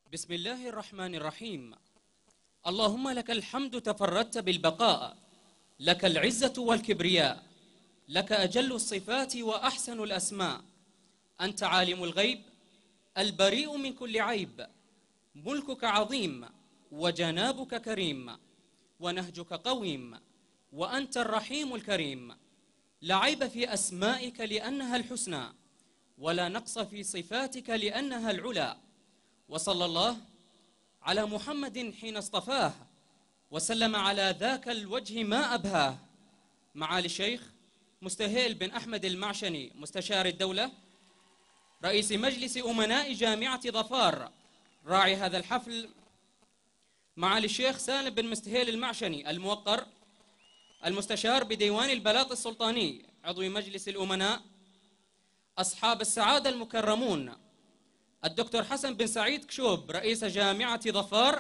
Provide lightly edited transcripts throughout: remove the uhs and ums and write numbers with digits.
بسم الله الرحمن الرحيم. اللهم لك الحمد تفردت بالبقاء، لك العزة والكبرياء، لك أجل الصفات وأحسن الأسماء. أنت عالم الغيب البريء من كل عيب، ملكك عظيم وجنابك كريم، ونهجك قويم وأنت الرحيم الكريم. لا عيب في أسمائك لأنها الحسنى، ولا نقص في صفاتك لأنها العلا. وصلى الله على محمد حين اصطفاه، وسلم على ذاك الوجه ما أبهاه. معالي الشيخ مستهيل بن أحمد المعشني مستشار الدولة، رئيس مجلس أمناء جامعة ظفار، راعي هذا الحفل. معالي الشيخ سالم بن مستهيل المعشني الموقر، المستشار بديوان البلاط السلطاني، عضو مجلس الأمناء. أصحاب السعادة المكرمون، الدكتور حسن بن سعيد كشوب رئيس جامعة ظفار،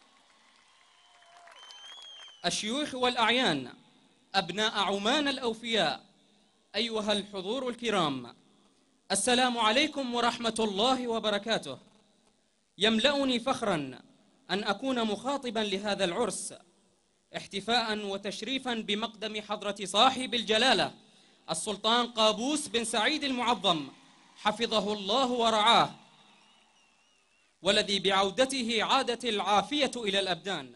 الشيوخ والأعيان، أبناء عمان الأوفياء، أيها الحضور الكرام، السلام عليكم ورحمة الله وبركاته. يملأني فخراً أن أكون مخاطباً لهذا العرس، احتفاءً وتشريفاً بمقدم حضرة صاحب الجلالة السلطان قابوس بن سعيد المعظم حفظه الله ورعاه، والذي بعودته عادت العافية إلى الأبدان.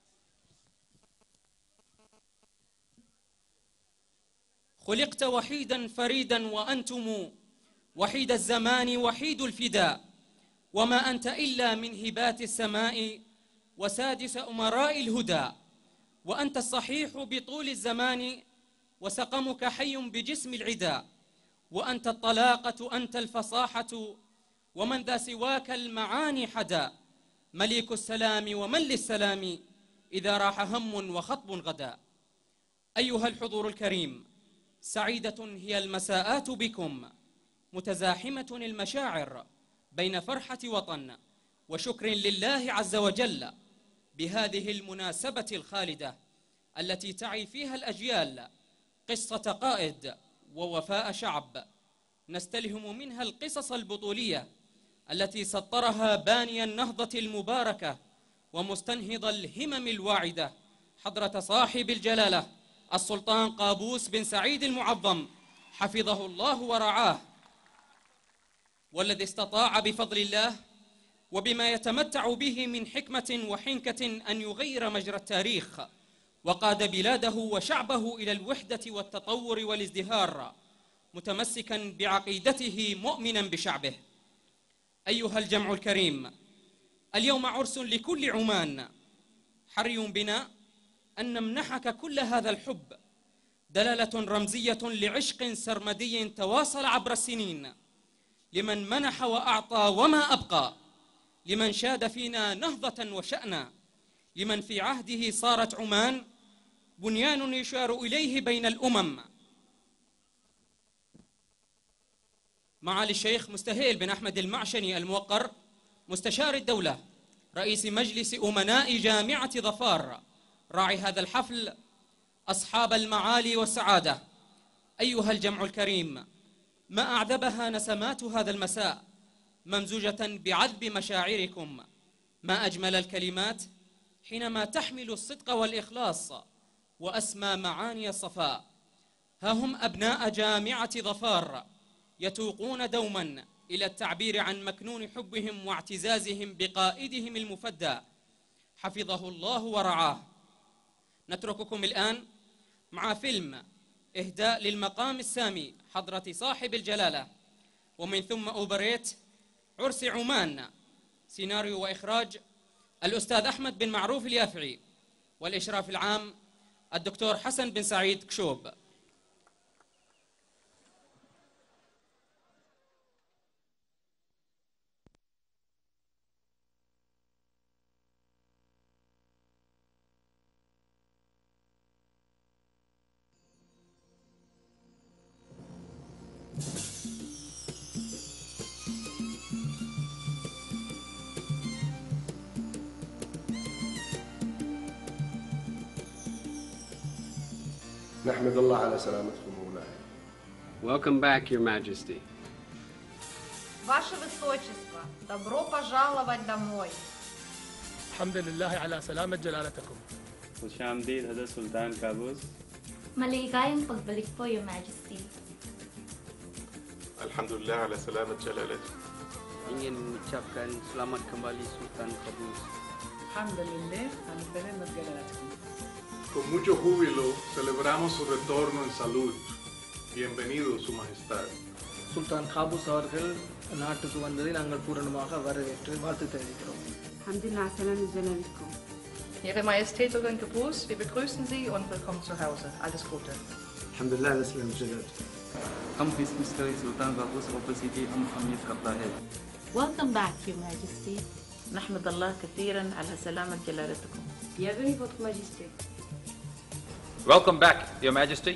خلقت وحيداً فريداً وأنتم وحيد الزمان وحيد الفداء، وما أنت إلا من هبات السماء وسادس أمراء الهدى. وأنت الصحيح بطول الزمان وسقمك حي بجسم العدا، وأنت الطلاقة أنت الفصاحة ومن ذا سواك المعاني حدا. مليك السلام ومن للسلام إذا راح هم وخطب غدا. أيها الحضور الكريم، سعيدة هي المساءات بكم، متزاحمة المشاعر بين فرحة وطن وشكر لله عز وجل بهذه المناسبة الخالدة التي تعي فيها الأجيال قصة قائد ووفاء شعب، نستلهم منها القصص البطولية التي سطرها باني النهضة المباركة ومستنهض الهمم الواعدة حضرة صاحب الجلالة السلطان قابوس بن سعيد المعظم حفظه الله ورعاه، والذي استطاع بفضل الله وبما يتمتع به من حكمة وحنكة أن يغير مجرى التاريخ، وقاد بلاده وشعبه إلى الوحدة والتطور والازدهار، متمسكا بعقيدته مؤمنا بشعبه. أيها الجمع الكريم، اليوم عرس لكل عمان، حري بنا أن نمنحك كل هذا الحب، دلالة رمزية لعشق سرمدي تواصل عبر السنين، لمن منح وأعطى وما أبقى، لمن شاد فينا نهضة وشأنا، لمن في عهده صارت عمان بنيان يشار إليه بين الأمم. معالي الشيخ مستهيل بن أحمد المعشني الموقر مستشار الدولة، رئيس مجلس أمناء جامعة ظفار، راعي هذا الحفل. أصحاب المعالي والسعادة، أيها الجمع الكريم، ما أعذبها نسمات هذا المساء ممزوجة بعذب مشاعركم، ما أجمل الكلمات حينما تحمل الصدق والإخلاص وأسمى معاني الصفاء. ها هم أبناء جامعة ظفار يتوقون دوما إلى التعبير عن مكنون حبهم واعتزازهم بقائدهم المفدى حفظه الله ورعاه. نترككم الآن مع فيلم إهداء للمقام السامي حضرة صاحب الجلالة، ومن ثم أوبريت عرس عمان، سيناريو وإخراج الأستاذ أحمد بن معروف اليافعي، والإشراف العام الدكتور حسن بن سعيد كشوب. نحمد الله على سلامتكم مولاي. Welcome back, Your Majesty. Ваше Высочество, добро пожаловать домой. الحمد لله على سلامة جلالتكم. Khushamdeed Hazrat Sultan Qaboos. Maligayang pagbalik po, Your Majesty. Alhamdulillah ala salamat jalalat. Ingin mengucapkan selamat kembali Sultan Qaboos. Alhamdulillah, alhamdulillah Jalalatkum. Con mucho júbilo celebramos su retorno en salud. Bienvenido, Su Majestad. Sultan Qaboos அவர்கள் நாட்டுக்கு வந்ததை நாங்கள் பூரணமாக வரவேற்று வாழ்த்து தெரிவிக்கிறோம். Alhamdulillah, salam Jalalatkum. Ihre Majestät Sultan Qaboos, wir begrüßen Sie und willkommen zu Hause. Alles Gute. Alhamdulillah, ala salam Jalalatkum. हम इस मिस्टर सुल्तान काबूस ऑपोसिटी हम अमीर करता है. Welcome back, Your Majesty. نحمد الله كثيرا على سلامة جلالتكم. Bienvenue, Votre Majesté. Welcome back, Your Majesty.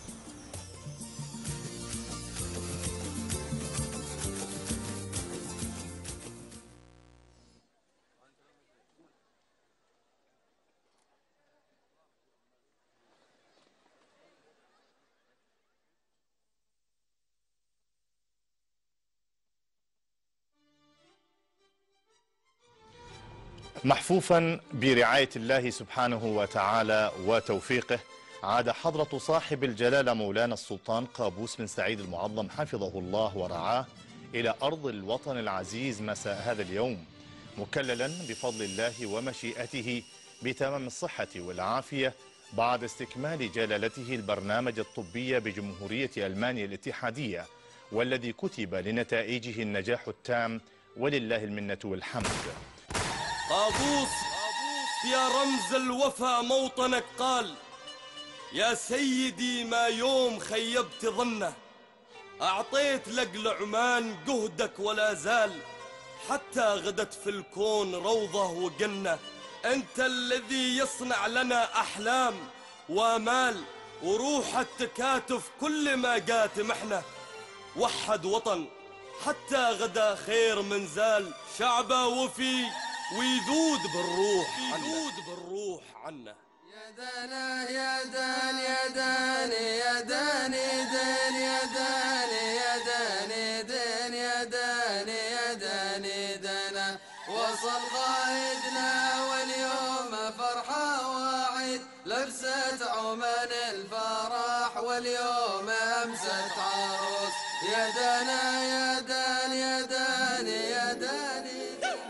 محفوفا برعاية الله سبحانه وتعالى وتوفيقه، عاد حضرة صاحب الجلالة مولانا السلطان قابوس بن سعيد المعظم حفظه الله ورعاه إلى أرض الوطن العزيز مساء هذا اليوم، مكللا بفضل الله ومشيئته بتمام الصحة والعافية بعد استكمال جلالته البرنامج الطبي بجمهورية ألمانيا الاتحادية، والذي كتب لنتائجه النجاح التام ولله المنة والحمد. قابوس يا رمز الوفا موطنك قال، يا سيدي ما يوم خيبت ظنه، أعطيت لقل عمان جهدك ولا زال، حتى غدت في الكون روضة وجنة. أنت الذي يصنع لنا أحلام وآمال وروح التكاتف كل ما جات محنة. وحد وطن حتى غدا خير من زال، شعبه وفي ويذود بالروح عنا. يا دانا يا دان يا داني يا داني دين يا داني يا داني دين يا داني يا داني دانا، وصل قائدنا واليوم فرحة وعيد، لبست عمان الفرح واليوم أمست عروس. يا دانا يا دان يا داني يا داني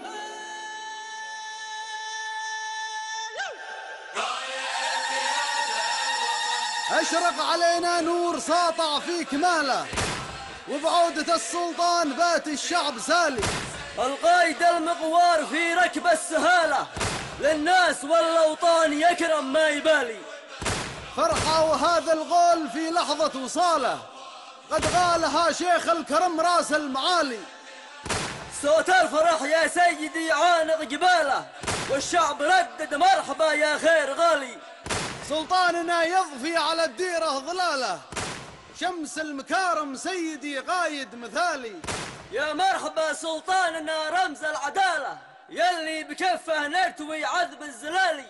أشرق علينا نور ساطع في كماله، وبعودة السلطان بات الشعب سالي. القايد المغوار في ركب السهالة، للناس والأوطان يكرم ما يبالي. فرحة وهذا الغول في لحظة وصاله، قد غالها شيخ الكرم راس المعالي. صوت الفرح يا سيدي عانق جباله، والشعب ردد مرحبا يا خير غالي. سلطاننا يضفي على الديرة ظلاله، شمس المكارم سيدي قايد مثالي. يا مرحبا سلطاننا رمز العدالة، يلي بكفه نرتوي عذب الزلالي.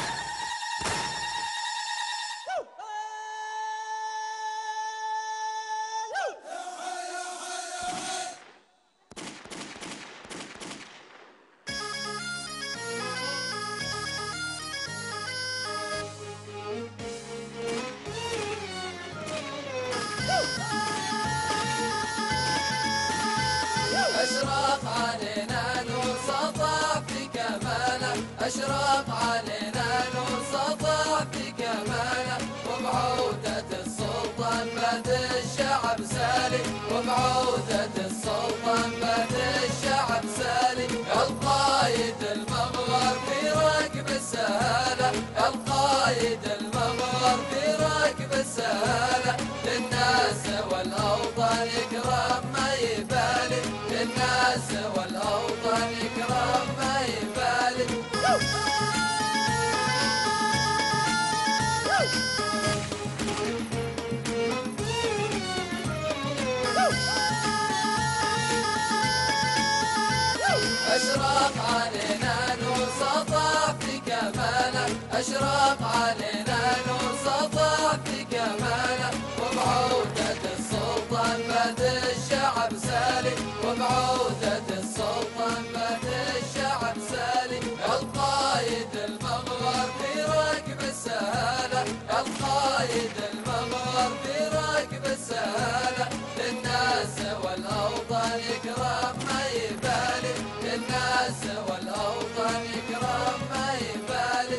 أشرق علينا نور سطع في كماله، أشرق علينا نور سطع في كماله، وبعودة السلطان بات الشعب سالي، وبعودة السلطان بات الشعب سالي. القايد المغوار في ركب السهالة، القايد المغوار في ركب السهالة، للناس والأوطان يكرم ما يبالي، للناس والأوطان يكرم ما يبالي. أشرق علينا نور سطع في كماله، أشرق علينا نور سطع في كماله، وبعودة السلطان بات الشعب سالي، وبعودة والأوطان يكرم ما يبالي، للناس والأوطان يكرم ما يبالي.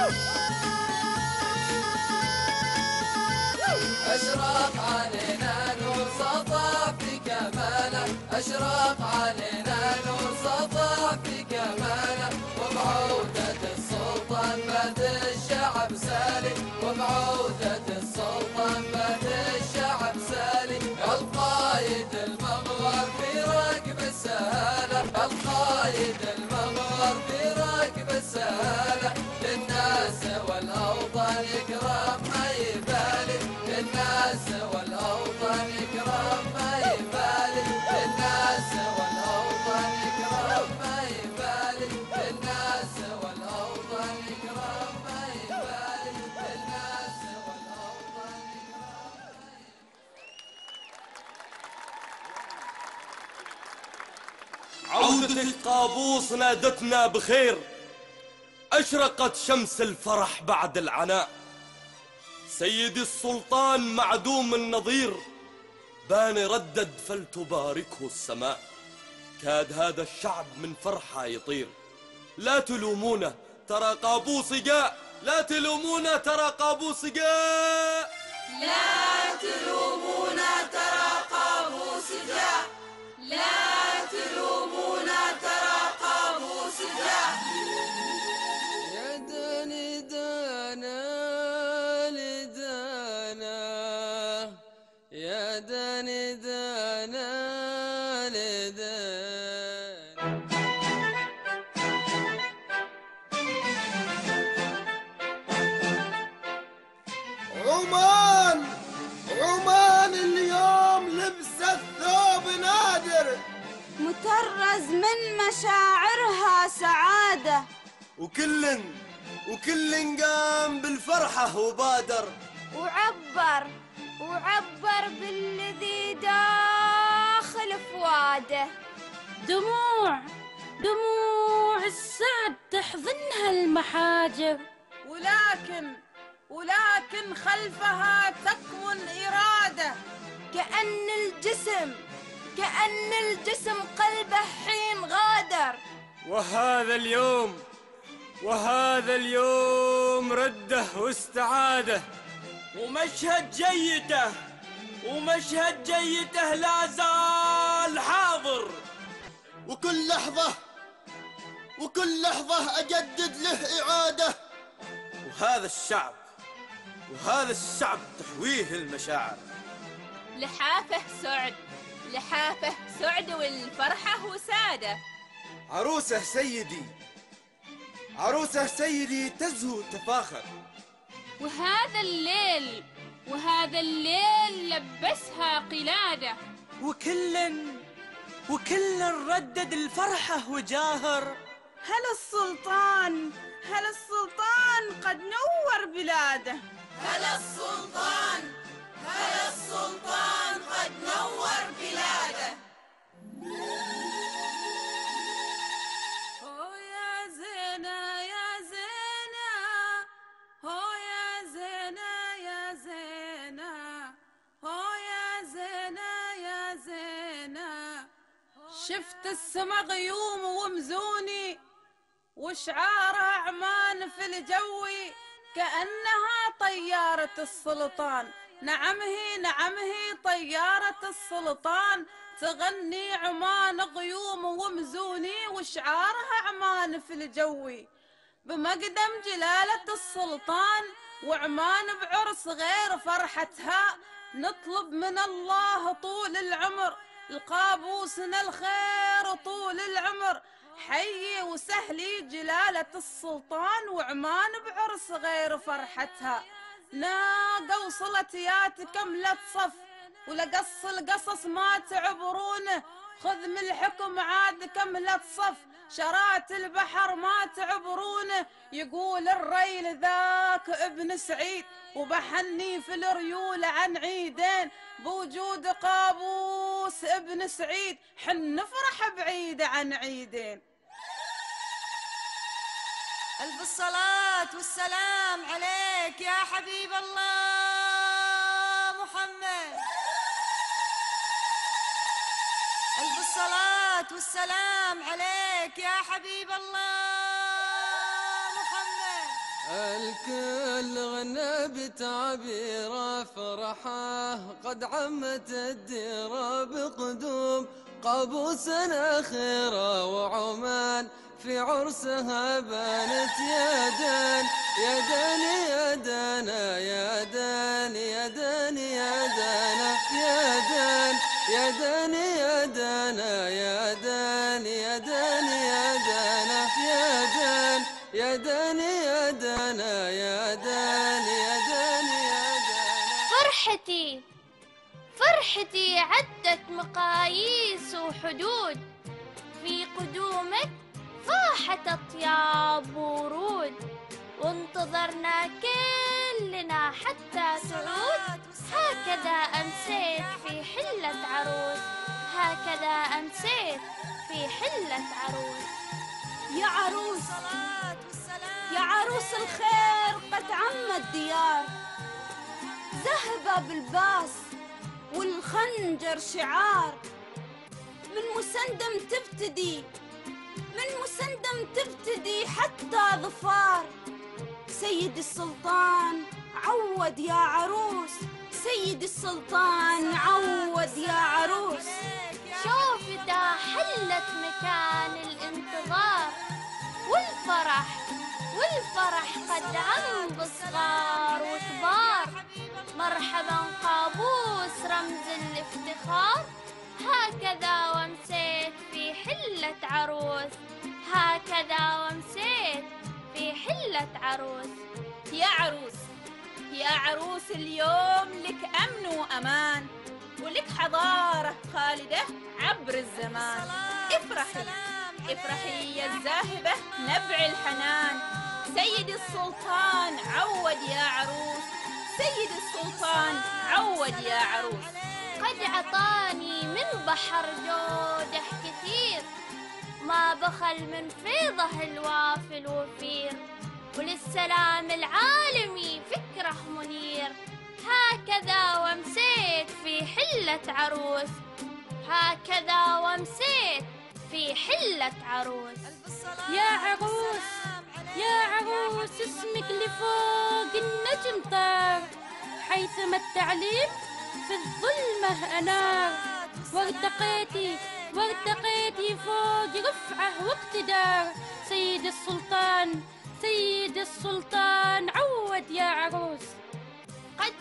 أشرق علينا نور سطع في كماله، أشرق علينا نور سطع في كماله، وبعودة السلطان بات الشعب سالي، وبعودة السلطان بات الشعب سالي. القايد المغوار في ركب السهالة، القايد المغوار في ركب السهالة، للناس والأوطان يكرم ما يبالي، للناس والأوطان يكرم ما يبالي، للناس والأوطان يكرم ما يبالي، للناس والأوطان يكرم ما يبالي، للناس والأوطان يكرم ما يبالي. عودتك قابوس نادتنا بخير، أشرقت شمس الفرح بعد العناء. سيدي السلطان معدوم النظير، بان ردد فلتباركه السماء. كاد هذا الشعب من فرحة يطير، لا تلومونا ترى قابوس جاء، لا تلومونا ترى قابوس جاء، لا تلومونا ترى قابوس جاء، لا تلومونا ترى قابوس جاء. يا داني دانا لدانا، يا داني دانا لدانا. عمان عمان اليوم لبست ثوب نادر، مطرز من مشاعرها سعادة، وكل قام بالفرحة وبادر، وعبر بالذي داخل فواده. دموع السعد تحضنها المحاجر، ولكن خلفها تكمن إرادة، كأن الجسم قلبه حين غادر. وهذا اليوم رده واستعاده، ومشهد جيته لا زال حاضر. وكل لحظة أجدد له إعادة. وهذا الشعب تحويه المشاعر. لحافه سعد والفرحة وسادة. عروسه سيدي تزهو تفاخر. وهذا الليل لبسها قلادة، وكل ردد الفرحة وجاهر. هل السلطان قد نور بلاده، هل السلطان قد نور بلاده. هو يا زينة يا زينة، هو يا زينة يا زينة، هو يا زينة يا زينة. شفت السما غيوم ومزوني، وشعارها عمان في الجوي، كأنها طيارة السلطان. نعم هي طيارة السلطان، تغني عمان غيوم ومزوني، وشعارها عمان في الجوي. بمقدم جلالة السلطان وعمان بعرس غير فرحتها، نطلب من الله طول العمر، لقابوسنا الخير طول العمر. حيي وسهلي جلالة السلطان وعمان بعرس غير فرحتها. ناقة وصلت يا تكملت صف، ولقص القصص ما تعبرونه. خذ من الحكم عاد كملت صف، شرات البحر ما تعبرونه. يقول الريل ذاك ابن سعيد، وبحني في الريول عن عيدين. بوجود قابوس ابن سعيد حن نفرح بعيد عن عيدين. ألف الصلاة والسلام عليك يا حبيب الله محمد. ألف الصلاة والسلام عليك يا حبيب الله محمد. الكل غنى بتعبيره فرحه، قد عمت الديره بقدوم قابوسنا خيره، وعمان في عرسها بانت يدان يدان يدانا يدان يدان يدانا يدان يدان يدانا يدان يدان يدانا يدان يدان يدانا يدان يدان يدانا. فرحتي فرحتي عدت مقاييس وحدود، في قدومك فاحت أطياب ورود، وانتظرنا كلنا حتى تعود. هكذا أمسيت في حلة عروس، هكذا أمسيت في حلة عروس. يا عروس يا عروس الخير قد عم الديار، ذهب بالباس والخنجر شعار، من مسندم تبتدي من مسندم تبتدي حتى ظفار. سيد السلطان عود يا عروس، سيد السلطان عود يا عروس. شوف دا حلت مكان الانتظار، والفرح قد عم بصغار وكبار. مرحبا قابوس رمز الافتخار، هكذا وامسيت في حلة عروس، هكذا وامسيت في حلة عروس. يا عروس يا عروس اليوم لك أمن وأمان، ولك حضارة خالدة عبر الزمان. افرحي افرحي يا الزاهبة نبع الحنان، سيد السلطان عود يا عروس، سيد السلطان عود يا عروس. قد عطاني من بحر جودح كثير، ما بخل من فيضه الوافي الوفير، وللسلام العالمي فكره منير. هكذا وامسيت في حلة عروس، هكذا وامسيت في حلة عروس. يا عروس يا عروس اسمك لفوق النجم طار، حيثما التعليم في الظلمة أنار. وارتقيتي فوق رفعة واقتدار، سيد السلطان سيد السلطان عود يا عروس. قد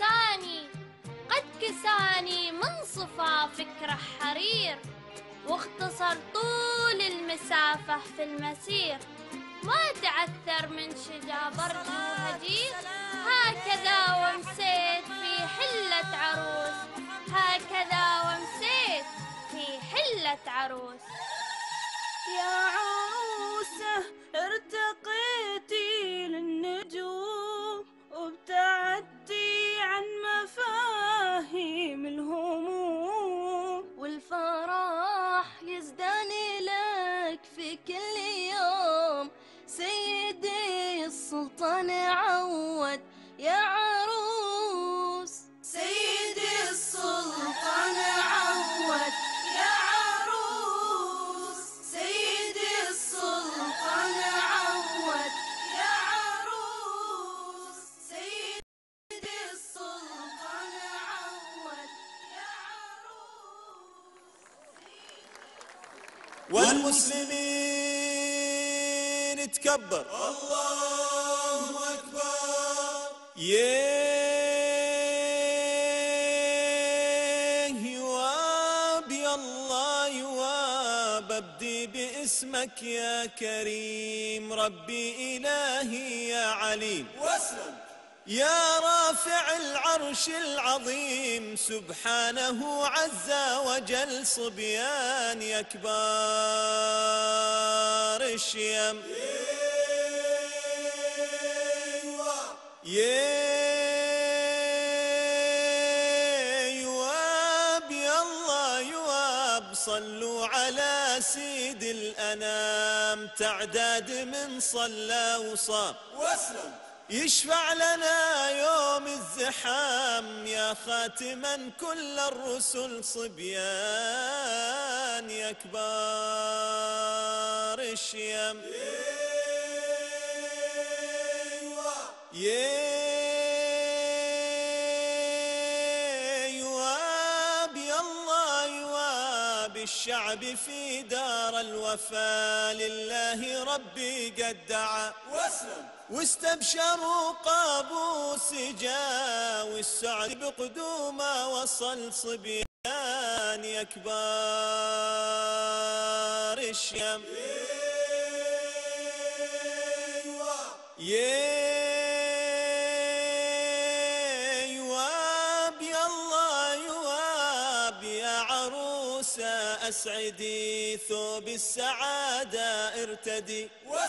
كساني من صفا فكره حرير، واختصر طول المسافة في المسير، ما تعثر من شجا برد وهجير. هكذا وامسيت في حلة عروس، هكذا وامسيت في حلة عروس. يا عروسة ارتقيتي للنجوم، وابتعدتي عن مفاهيم الهموم، والفرح يزدان لك في كل يوم. سيدي السلطان عود يا عروس، سيدي السلطان عود يا عروس، سيدي السلطان عود يا عروس، سيدي السلطان عود يا عروس. والمسلمين تكبر الله أكبر. يواب يا الله يواب، أبدي باسمك يا كريم، ربي إلهي يا عليم. واسلم يا رافع العرش العظيم، سبحانه عز وجل. صبيان يا كبار الشيم، يواب يا الله يواب. صلوا على سيد الأنام، تعداد من صلى وصام. واسلم يشفع لنا يوم الزحام يا خاتما كل الرسل صبيان يا كبار الشيم يواب يا الله يواب الشعب في دار الوفا لله ربي قد دعا واستبشروا قابوس جا والسعد بقدومه وصل صبيان يا كبار الشيم يواب يا الله يواب يا عروسة أسعدي ثوب السعادة ارتدي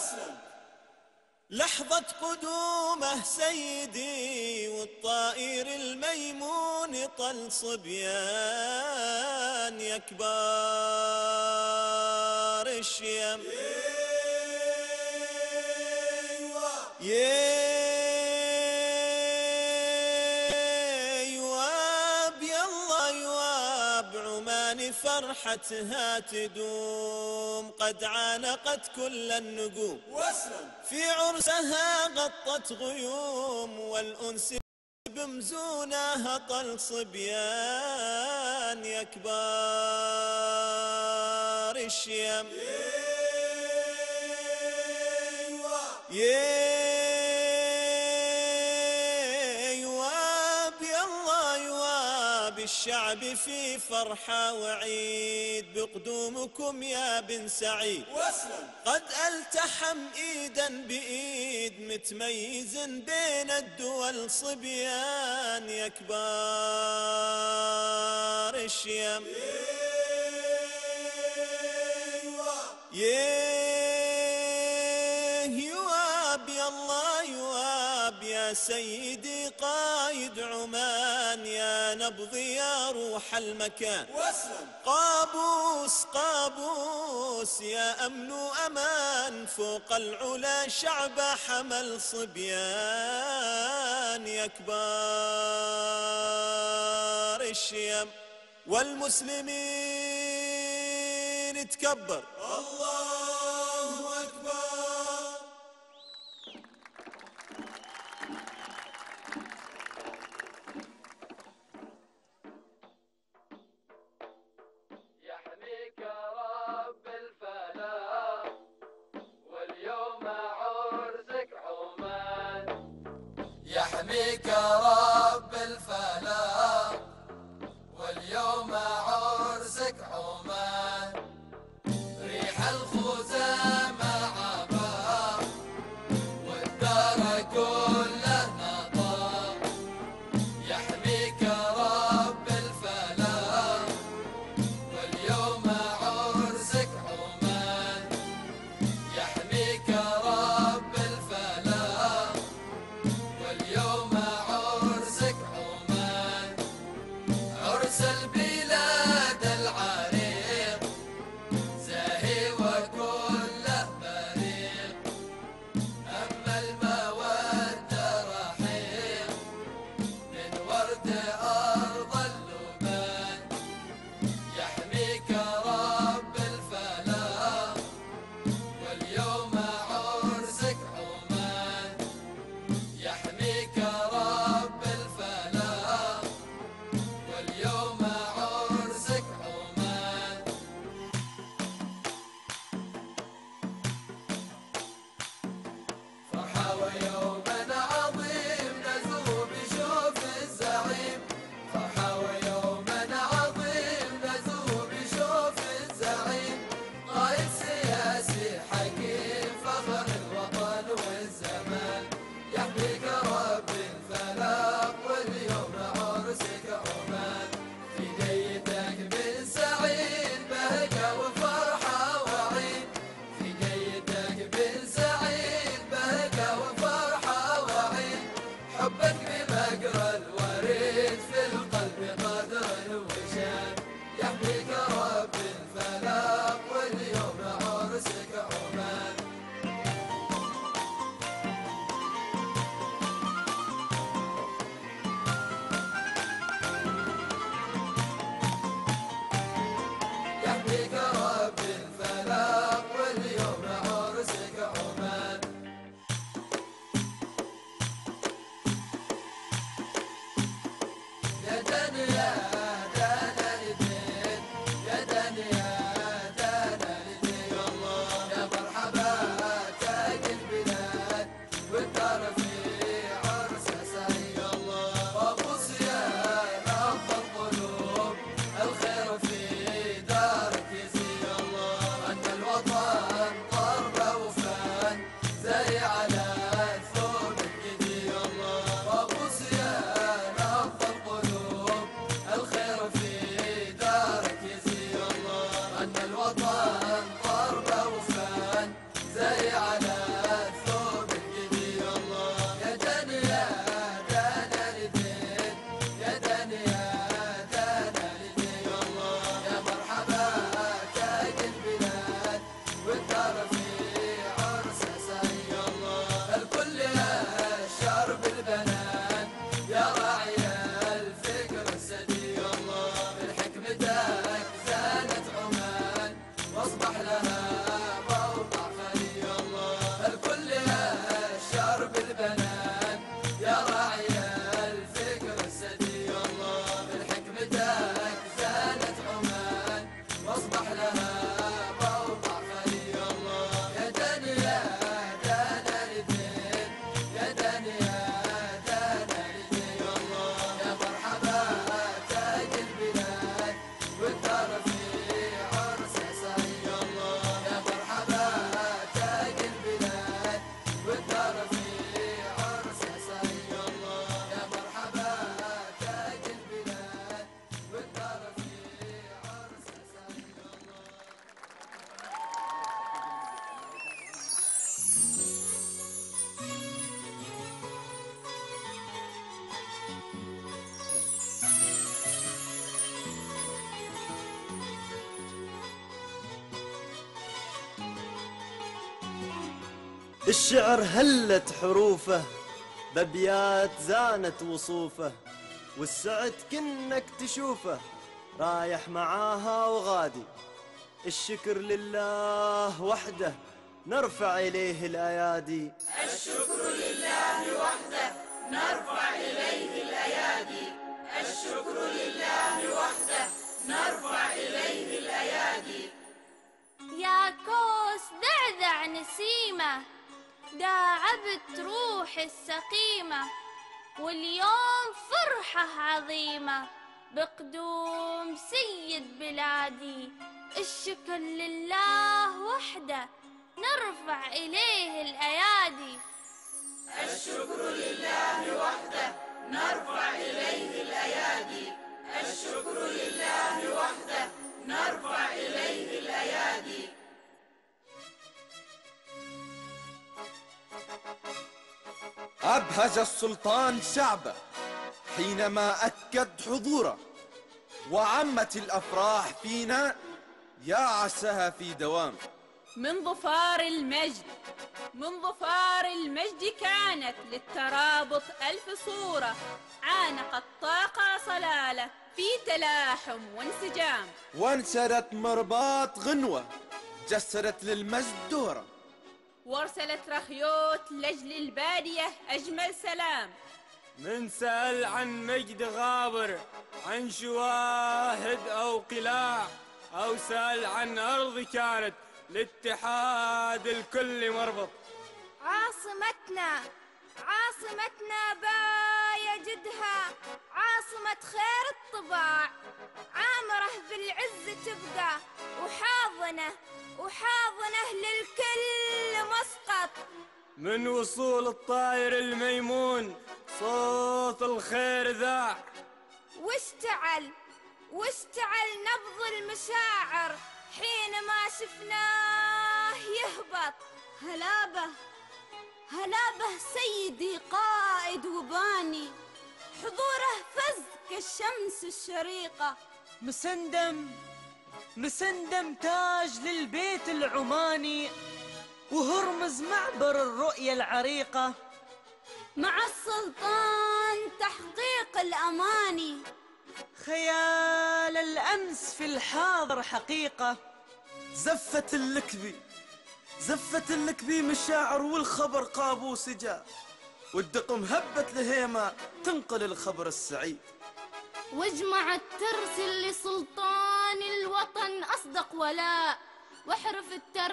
لحظة قدومه سيدي والطائر الميمون طل صبيان يا كبار الشيم يواب يا الله يواب عمان فرحتها تدوم قد عانقت كل النجوم في عرسها غطت غيوم والأنس بمزونها طل صبيان يا كبار الشيم يواب يا الله يواب الشعب في فرحة وعيد بقدومكم يا بن سعيد قد التحم ايدا بايد متميز بين الدول صبيان يا كبار الشيم يواب يا الله يواب يا سيدي قايد عمان يا نبض يا روح المكان قابوس قابوس يا أمن وأمان فوق العلا شعب حمل صبيان يا كبار الشيم والمسلمين تكبر الله أكبر. يحميك رب الفلاح واليوم عرسك عمان يحميك رب الفلاح واليوم عرسك عمان ريح الخزامى عبا والدار كله نطا يحميك رب الفلاح واليوم عرسك عمان يحميك رب الفلاح واليوم عرسك واصبح لها موقع خلي الله. الكل يا شرب البنات يا راعي الفكر السدي الله. من حكمتك زادت عمان واصبح لها موقع خلي الله. يا دنيا دانا لدين يا دنيا دانا لدين الله. يا مرحبا تاج البلاد والدار في عرس عساي الله. يا مرحبا تاج البلاد والدار في عرس عساي الله. يا مرحبا تاج البلاد والدار في عرس عساي الله. الشعر هلت حروفه بأبيات زانت وصوفه، والسعد كنك تشوفه رايح معاها وغادي. الشكر لله وحده نرفع إليه الأيادي. الشكر لله وحده نرفع إليه الأيادي. الشكر لله وحده نرفع إليه الأيادي. يا كوس دعدع نسيمة داعبت روحي السقيمة، واليوم فرحة عظيمة بقدوم سيد بلادي. الشكر لله وحده نرفع إليه الأيادي. الشكر لله وحده نرفع إليه الأيادي. الشكر لله وحده نرفع إليه الأيادي. أبهج السلطان شعبه حينما أكد حضوره، وعمت الأفراح فينا يا عساها في دوام. من ظفار المجد كانت للترابط ألف صورة، عانقت طاقة صلالة في تلاحم وانسجام، وانشرت مرباط غنوة جسدت للمجد دورة، وارسلت رخيوت لجل البادية أجمل سلام. من سأل عن مجد غابر، عن شواهد أو قلاع، أو سأل عن أرض كانت لاتحاد الكل مربط. عاصمتنا بايا جدها، عاصمة خير الطباع، عامرة بالعز تبقى، وحاضنة للكل مسقط. من وصول الطاير الميمون صوت الخير ذاع، واشتعل نبض المشاعر حينما شفناه يهبط. هلابه سيدي قائد وباني، حضوره فز كالشمس الشريقة. مسندم تاج للبيت العماني، وهرمز معبر الرؤية العريقة. مع السلطان تحقيق الأماني، خيال الأمس في الحاضر حقيقة. زفت اللكبي مشاعر والخبر قابوس جاء، والدقم هبت لهيمة تنقل الخبر السعيد. واجمعت ترسل لسلطان الوطن أصدق ولاء، واحرف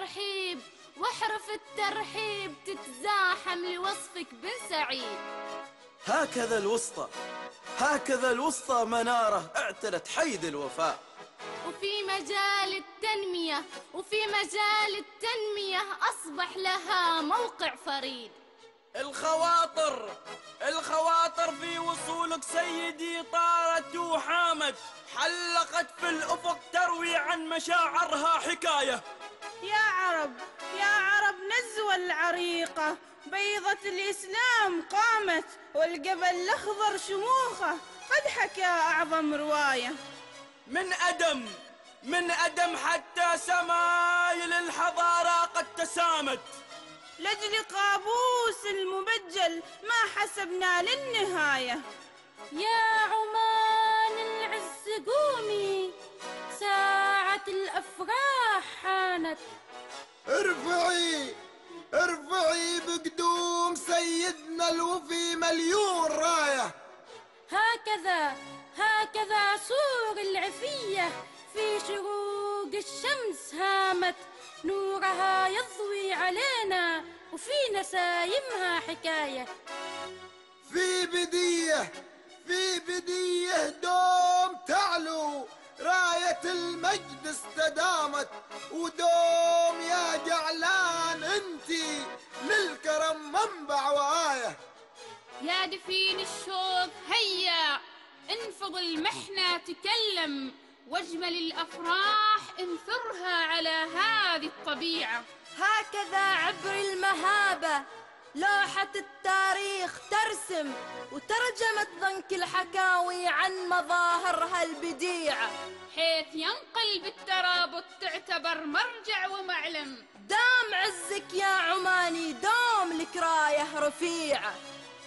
الترحيب تتزاحم لوصفك بن سعيد. هكذا الوسطى منارة اعتلت حيد الوفاء. وفي مجال التنمية أصبح لها موقع فريد. الخواطر في وصولك سيدي طارت وحامت، حلقت في الأفق تروي عن مشاعرها حكاية. يا عرب نزوة العريقة، بيضة الإسلام قامت، والجبل الأخضر شموخه قد حكى أعظم رواية. من أدم حتى سمايل الحضارة قد تسامت، لأجل قابوس المبجل ما حسبنا للنهاية. يا عمان العز قومي، ساعة ساعة الأفراح حانت. ارفعي ارفعي بقدوم سيدنا الوفي مليون راية. هكذا صور العفية في شروق الشمس هامت، نورها يضوي علينا وفي نسايمها حكاية. في بدية دوم تعلو راية المجد استدامت، ودوم يا جعلان انتي للكرم منبع وآية. يا دفين الشوق هيا انفض المحنة تكلم، واجمل الأفراح انثرها على هذه الطبيعة. هكذا عبر المهابة لوحة التاريخ ترسم، وترجمت ضنك الحكاوي عن مظاهرها البديعة، حيث ينقل بالترابط تعتبر مرجع ومعلم. دام عزك يا عماني، دوم لك راية رفيعة.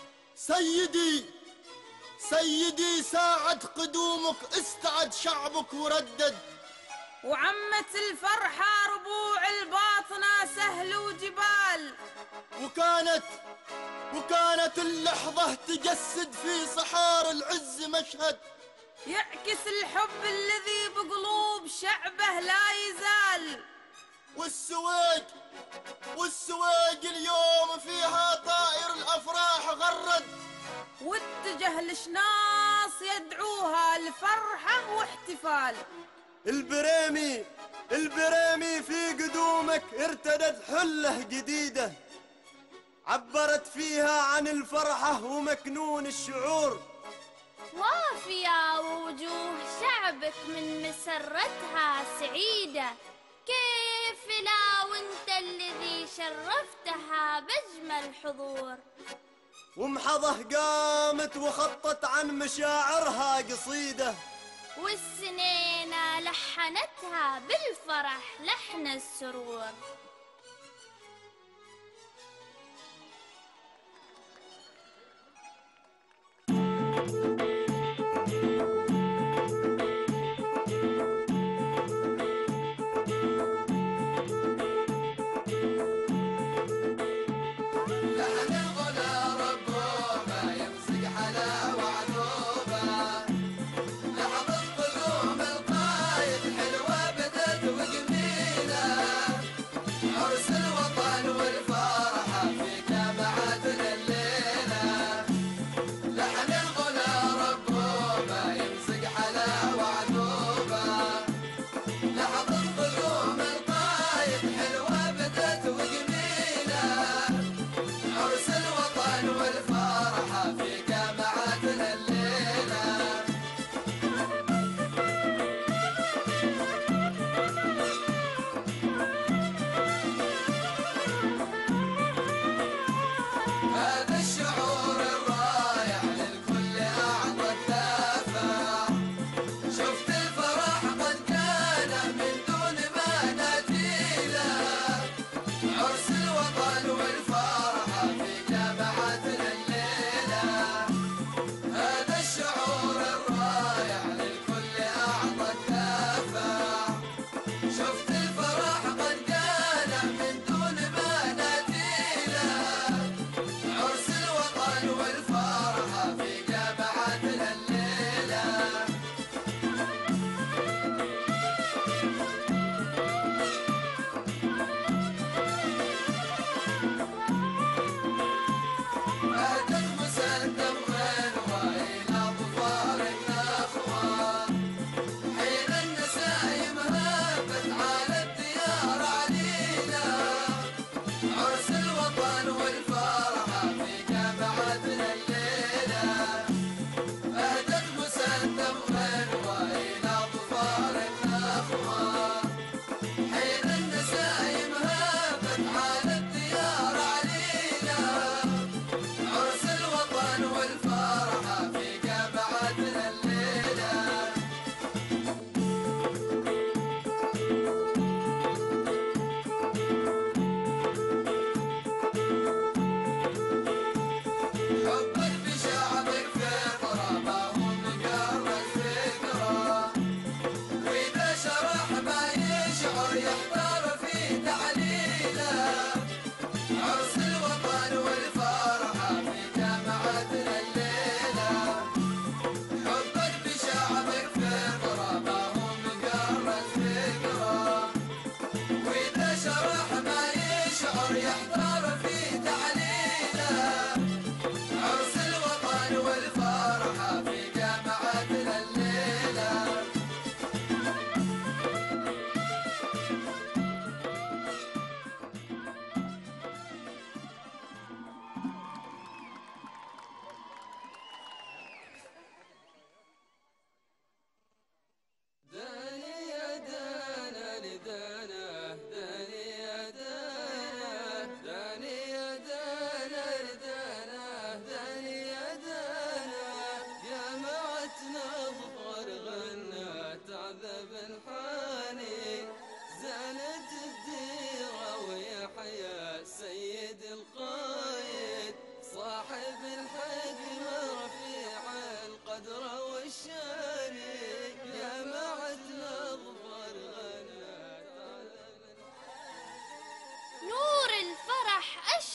سيدي ساعة قدومك استعد شعبك وردد، وعمت الفرحة ربوع الباطنة سهل وجبال، وكانت اللحظة تجسد في صحار العز مشهد، يعكس الحب الذي بقلوب شعبه لا يزال. والسويق اليوم فيها طائر الأفراح غرد، واتجه لشناص يدعوها لفرحة واحتفال. البريمي في قدومك ارتدت حلة جديدة، عبرت فيها عن الفرحة ومكنون الشعور. وافية ووجوه شعبك من مسرتها سعيدة، كيف لا وانت الذي شرفتها بأجمل حضور. ومحضه قامت وخطت عن مشاعرها قصيدة، والسنينة لحنتها بالفرح لحن السرور. لحن الغلا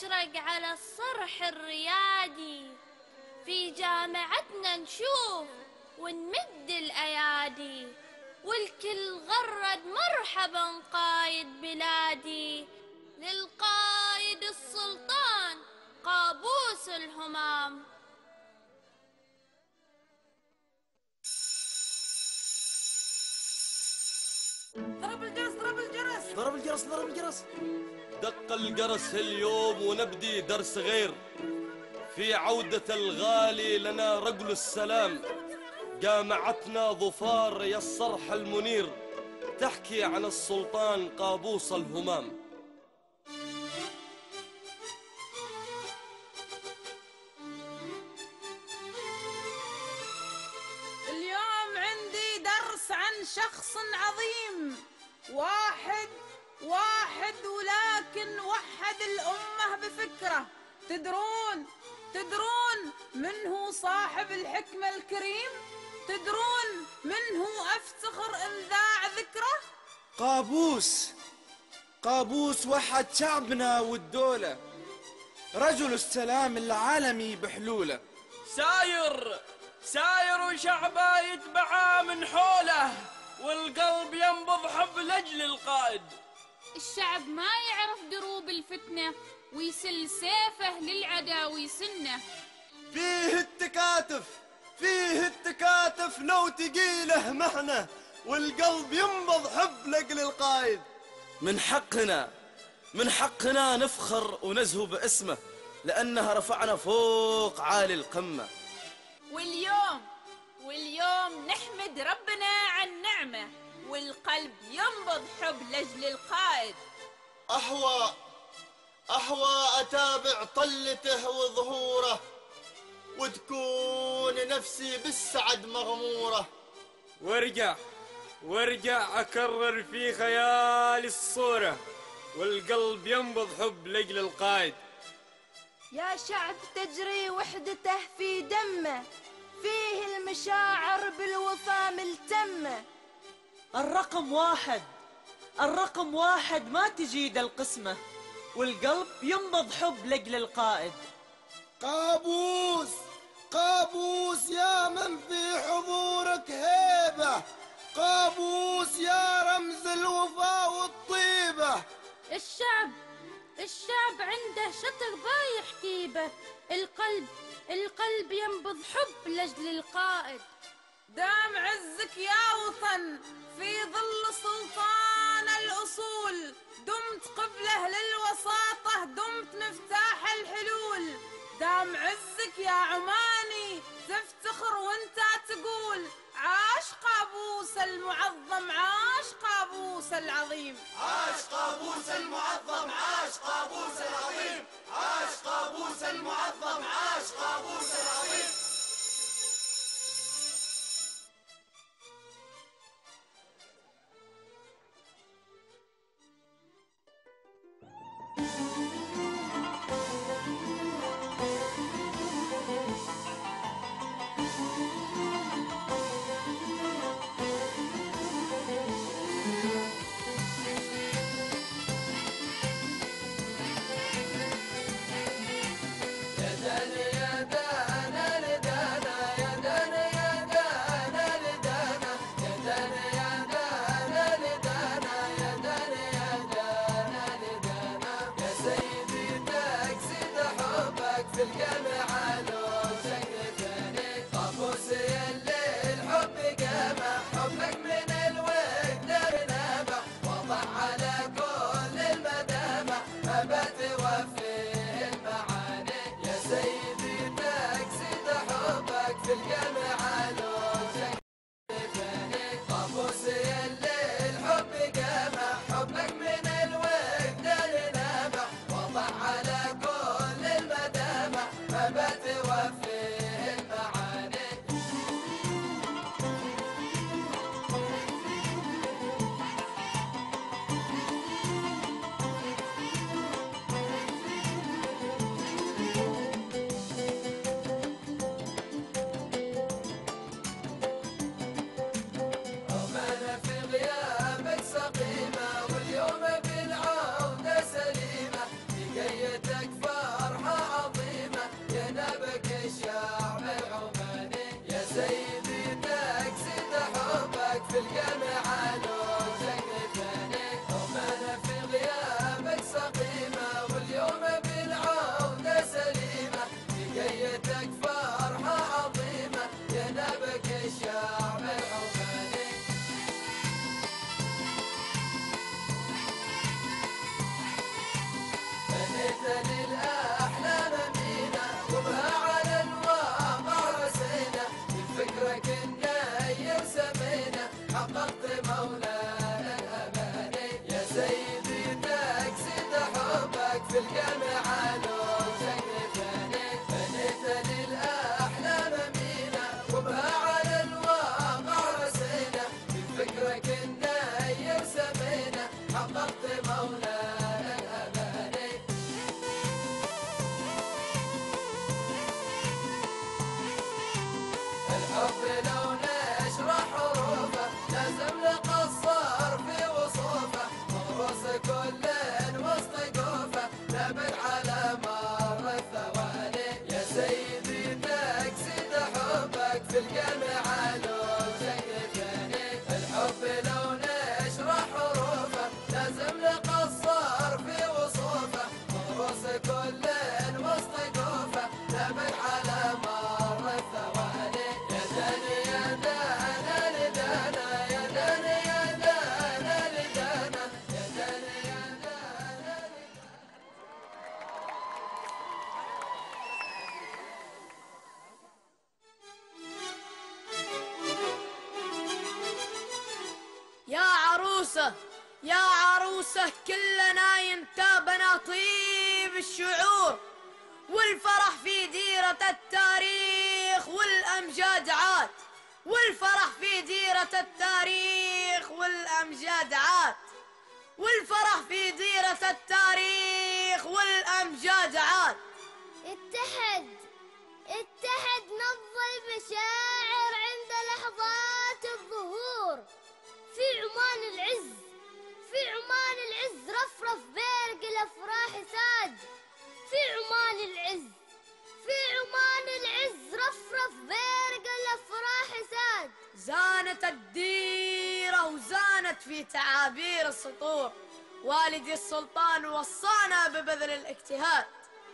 تشرق على الصرح الريادي، في جامعتنا نشوف ونمد الأيادي، والكل غرد مرحبا قايد بلادي، للقايد السلطان قابوس الهمام. ضرب الجرس ضرب الجرس ضرب الجرس ضرب الجرس. دق الجرس اليوم ونبدي درس غير، في عودة الغالي لنا رجل السلام، جامعتنا ظفار يا الصرح المنير، تحكي عن السلطان قابوس الهمام. اليوم عندي درس عن شخص عظيم، واحد ولكن وحد الأمة بفكرة. تدرون من هو صاحب الحكمة الكريم؟ تدرون من هو أفتخر إنذاع ذكره؟ قابوس وحد شعبنا والدولة، رجل السلام العالمي بحلوله. ساير وشعبه يتبعه من حوله، والقلب ينبض حب لأجل القائد. الشعب ما يعرف دروب الفتنة، ويسل سيفه للعدا ويسنه. فيه التكاتف لو تقيله محنة، والقلب ينبض حب لأجل القائد. من حقنا نفخر ونزهو باسمه، لأنها رفعنا فوق عالي القمة. واليوم نحمد ربنا عن نعمة، والقلب ينبض حب لأجل القائد. أحوى أتابع طلته وظهوره، وتكون نفسي بالسعد مغمورة. وارجع أكرر في خيالي الصورة، والقلب ينبض حب لأجل القائد. يا شعب تجري وحدته في دمه، فيه المشاعر بالوفا ملتمه. الرقم واحد ما تجيد القسمة، والقلب ينبض حب لأجل القائد. قابوس يا من في حضورك هيبة، قابوس يا رمز الوفا والطيبة. الشعب عنده شطر بايح كيبه، القلب ينبض حب لأجل القائد. دام عزك يا وطن في ظل سلطان الأصول، دمت قبله للوساطة، دمت مفتاح الحلول. دام عزك يا عماني تفتخر وانت تقول، عاش قابوس المعظم، عاش قابوس العظيم. عاش قابوس المعظم، عاش قابوس العظيم، عاش قابوس المعظم، عاش قابوس العظيم. يا داني في الجامع علوم شكل بنيت بنيت للأحلام مينا وبها على الواقع رسينا بالفكرة كنا يرسمينا حققت مولانا الأماني. الحب لو نشرح حروفه لازم نقصر في وصوفه مغروس كل وسط قوفه ثابت على مر الثواني. يا سيدي تقصد حبك في الجامع علوم شكل بنيت الحب لو نشرح حروفه لازم نقصر في وصوفه مغروس كل وسط قوفه ثابت على مر الثواني. يا داني يا دانا لدانا يا داني يا دانا لدانا يا داني يا دانا. يا عروسة يا عروسة كلنا ينتابنا طيب الشعور والفرح في ديرة التاريخ والأمجاد عاد والفرح في ديرة التاريخ والأمجاد عاد والفرح في ديرة التاريخ والأمجاد عاد. اتحد اتحد نبض المشاعر عند لحظات الظهور في عمان العز في عمان العز رفرف بارق الافراح ساد في عمان العز في عمان العز رفرف بارق الافراح ساد. زانت الديرة وزانت في تعابير السطور والدي السلطان وصانا ببذل الاجتهاد.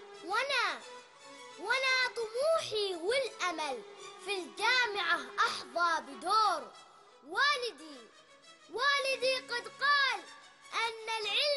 وانا طموحي والامل في الجامعة احظى بدور والدي قد قال ان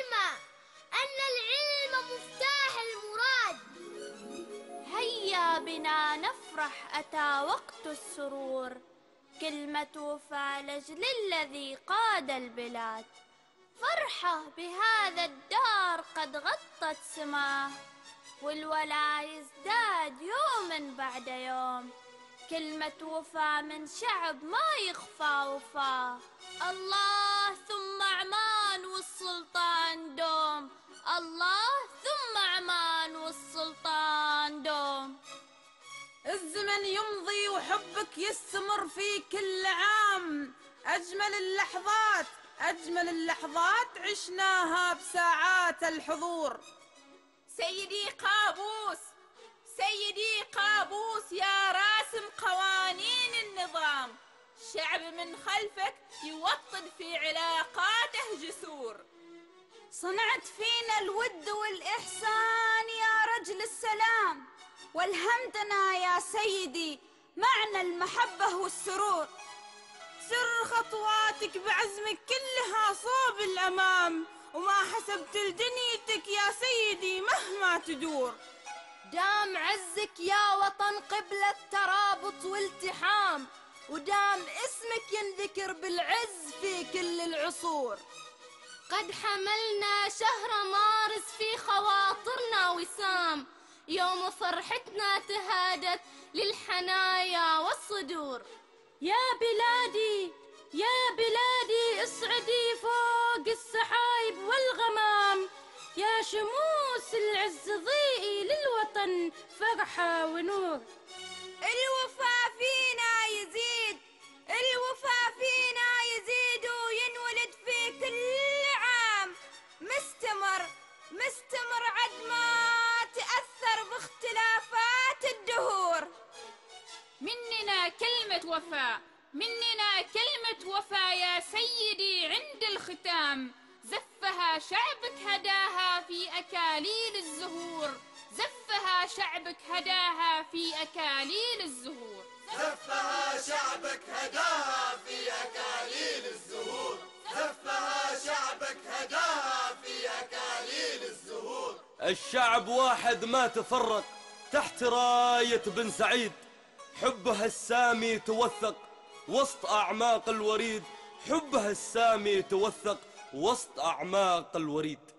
العلم مفتاح المراد. هيا بنا نفرح أتى وقت السرور كلمة وفاء لأجل الذي قاد البلاد. فرحة بهذا الدار قد غطت سماه والولاء يزداد يوما بعد يوم. كلمة وفاء من شعب ما يخفى وفاه. الله ثم عمان والسلطان دوم الله ثم عمان والسلطان دوم. الزمن يمضي وحبك يستمر في كل عام. أجمل اللحظات عشناها بساعات الحضور. سيدي قابوس يا راسم قوانين النظام شعب من خلفك يوطد في علاقاته جسور. صنعت فينا الود والإحسان يا رجل السلام والهمتنا يا سيدي معنى المحبة والسرور. سر خطواتك بعزمك كلها صوب الأمام وما حسبت لدنيتك يا سيدي مهما تدور. دام عزك يا وطن قبل الترابط والتحام ودام اسمك ينذكر بالعز في كل العصور. قد حملنا شهر مارس في خواطرنا وسام يوم فرحتنا تهادت للحنايا والصدور. يا بلادي اصعدي فوق السحايب والغمام يا شموس العز ضيئي للوطن فرحة ونور. الوفا فينا يزيد وينولد في كل عام مستمر عد ما تأثر باختلافات الدهور. مننا كلمة وفاء يا سيدي عند الختام زفها شعبك هداها في أكاليل الزهور. زفها شعبك هداها في أكاليل الزهور. زفها شعبك هداها في أكاليل الزهور. زفها شعبك هداها في أكاليل الزهور. الشعب واحد ما تفرق تحت راية بن سعيد. حبها السامي توثق وسط أعماق الوريد. حبها السامي توثق وسط أعماق الوريد.